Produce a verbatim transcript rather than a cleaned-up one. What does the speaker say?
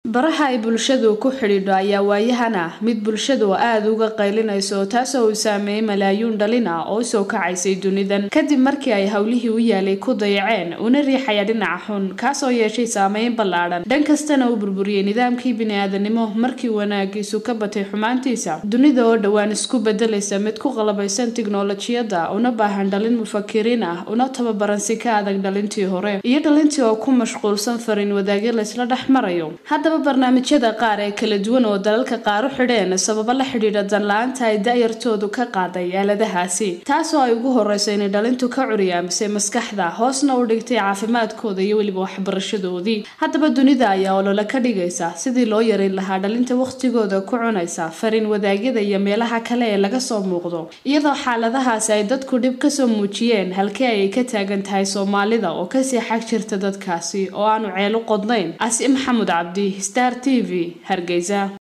baraha ay bulshadu ku xidhiidho ayaa waayahana mid bulshadu aad uga qaylinayso taasoo uu saameeyay malaayiin dhalin ah oo soo kacaysay dunidan kadib markii ay hawlihii u yaalay ku dayaceen una riixaya dhinaca xun kaasoo yeeshay saameyn ballaaran dhan kastana uu burburiyay nidaamkii bini'aadanimo markii wanaagiisu ka batay xumaantiisa dunida oo dhawaan isku bedelaysa mid ku qalabaysan tiknoolajiyada una baahan dhalin mufakiriin ah una tababaran si ka adag dhalintii hore iyo dhalintii oo ku mashquulsan fariin wadaagyo la isla dhex marayo haddaba barnaamijyada qaar ee kala duwan oo dalalka qaar u xidheen sababo la xidhiidha danla-aanta ay da'yartoodu ka qaaday aaladahaasi taasoo ay ugu horeyso inay dhalintu ka curyaamisay maskaxda hoosna u dhigtay caafimaadkooda iyo weliba waxbarashadoodii haddaba dunida ayaa olole ka dhigaysa sidii loo yareyn lahaa dhalinta waqtigooda ku cunaysa fariin wadaagyada iyo meelaha kale ee laga soo muuqdo iyadoo xaaladahaasi ay dadku dhib kasoo muujiyeen halkii ay ka taagan tahay soomaalida oo kasii xag jirta dadkaasi oo aanu ceelu qodnayn asi maxamuud cabdi Star T V Hargeysa.